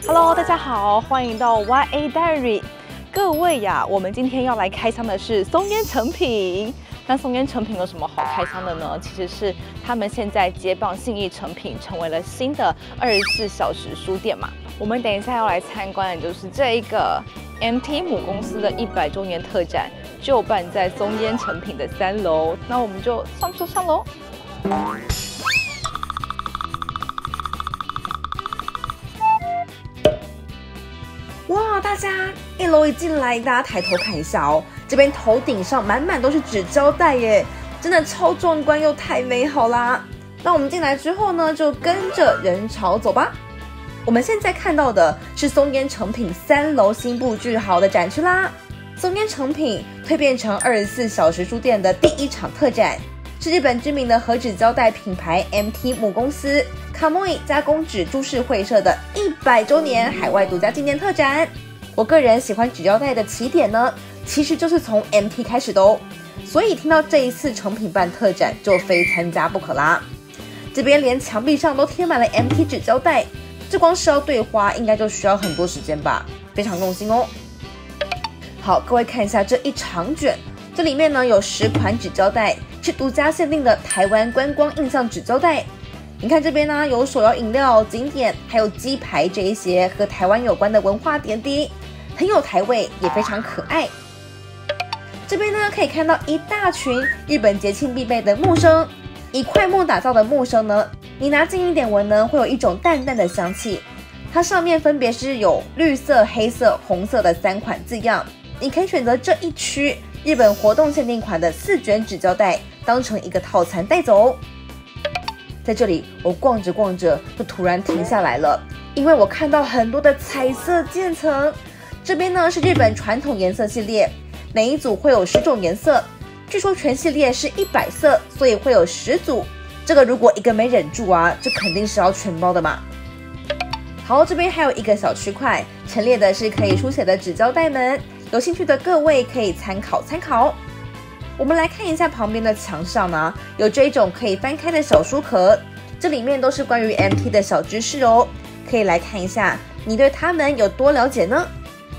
Hello， 大家好，欢迎到 YA Diary。各位呀，我们今天要来开箱的是松烟诚品。那松烟诚品有什么好开箱的呢？其实是他们现在接棒信义诚品，成为了新的24小时书店嘛。我们等一下要来参观的就是这一个 MT 母公司的100周年特展，就办在松烟诚品的3楼。那我们就上车上楼。哇，大家1楼一进来，大家抬头看一下哦，这边头顶上满满都是纸胶带耶，真的超壮观又太美好啦！那我们进来之后呢，就跟着人潮走吧。我们现在看到的是松烟诚品3楼新布置好的展区啦。松烟诚品蜕变成24小时书店的第1场特展，是日本知名的和纸胶带品牌 MT 母公司卡莫伊加工纸株式会社的100周年海外独家纪念特展。我个人喜欢纸胶带的起点呢，其实就是从 MT 开始的哦，所以听到这一次诚品办特展就非参加不可啦。这边连墙壁上都贴满了 MT 纸胶带，这光是要对花应该就需要很多时间吧，非常用心哦。好，各位看一下这一长卷，这里面呢有10款纸胶带，是独家限定的台湾观光印象纸胶带。你看这边呢有手摇饮料、景点，还有鸡排这一些和台湾有关的文化点滴，很有台味，也非常可爱。这边呢可以看到一大群日本节庆必备的木生，以块木打造的木生呢，你拿近一点闻呢，会有一种淡淡的香气。它上面分别是有绿色、黑色、红色的3款字样，你可以选择这一区日本活动限定款的4卷纸胶带，当成一个套餐带走。在这里，我逛着逛着就突然停下来了，因为我看到很多的彩色渐层。这边呢是日本传统颜色系列，每一组会有10种颜色，据说全系列是100色，所以会有10组。这个如果一个没忍住啊，这肯定是要全包的嘛。好，这边还有一个小区块，陈列的是可以书写的纸胶带们，有兴趣的各位可以参考参考。我们来看一下旁边的墙上呢，有这一种可以翻开的小书壳，这里面都是关于 MT 的小知识哦，可以来看一下，你对他们有多了解呢？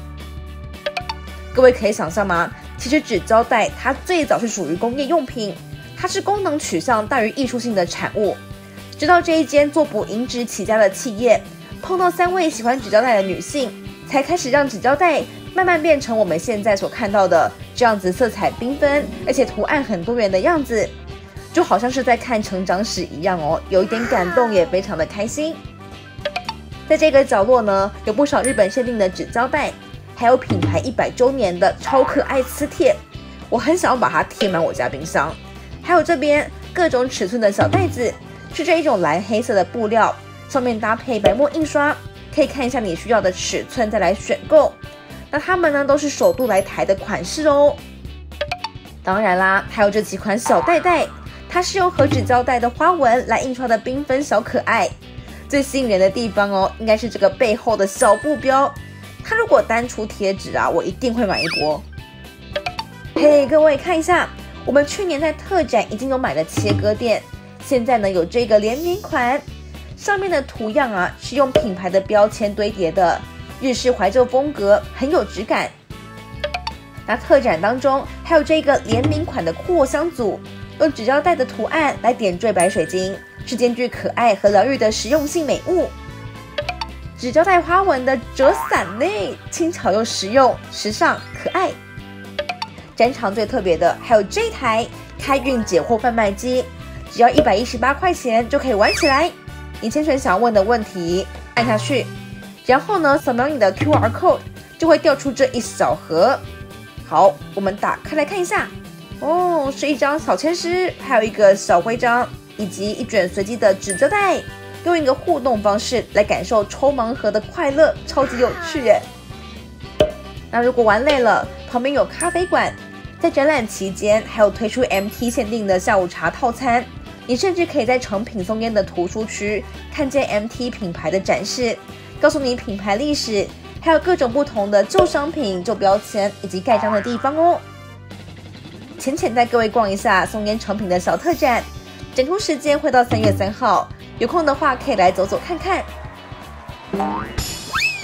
各位可以想象吗？其实纸胶带它最早是属于工业用品，它是功能取向大于艺术性的产物。直到这一间做捕银质起家的企业，碰到3位喜欢纸胶带的女性，才开始让纸胶带慢慢变成我们现在所看到的这样子色彩缤纷，而且图案很多元的样子，就好像是在看成长史一样哦，有一点感动，也非常的开心。在这个角落呢，有不少日本限定的纸胶带，还有品牌100周年的超可爱磁铁，我很想要把它贴满我家冰箱。还有这边各种尺寸的小袋子，是这一种蓝黑色的布料，上面搭配白墨印刷，可以看一下你需要的尺寸再来选购。那它们呢都是首度来台的款式哦。当然啦，还有这几款小袋袋，它是用和纸胶带的花纹来印刷的缤纷小可爱。最吸引人的地方哦，应该是这个背后的小布标，它如果单出贴纸啊，我一定会买一波。嘿，各位看一下，我们去年在特展已经有买的切割垫，现在呢有这个联名款，上面的图样啊是用品牌的标签堆叠的。日式怀旧风格，很有质感。那特展当中还有这个联名款的扩香组，用纸胶带的图案来点缀白水晶，是兼具可爱和疗愈的实用性美物。纸胶带花纹的折伞呢，轻巧又实用，时尚可爱。展场最特别的还有这台开运解惑贩卖机，只要118块钱就可以玩起来。你先选想要问的问题，按下去。然后呢，扫描你的 QR code 就会调出这一小盒。好，我们打开来看一下。哦，是一张小签诗，还有一个小徽章，以及一卷随机的纸胶带，用一个互动方式来感受抽盲盒的快乐，超级有趣耶。那如果玩累了，旁边有咖啡馆，在展览期间还有推出 MT 限定的下午茶套餐，你甚至可以在诚品松烟的图书区看见 MT 品牌的展示。告诉你品牌历史，还有各种不同的旧商品、旧标签以及盖章的地方哦。浅带各位逛一下松烟诚品的小特展，展出时间会到3月3号，有空的话可以来走走看看。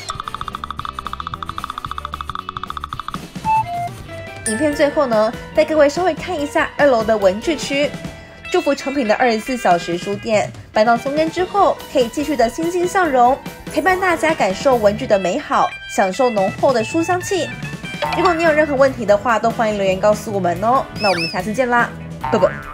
影片最后呢，带各位稍微看一下2楼的文具区。祝福诚品的24小时书店搬到松烟之后，可以继续的欣欣向荣，陪伴大家感受文具的美好，享受浓厚的书香气。如果你有任何问题的话，都欢迎留言告诉我们哦。那我们下次见啦，拜拜。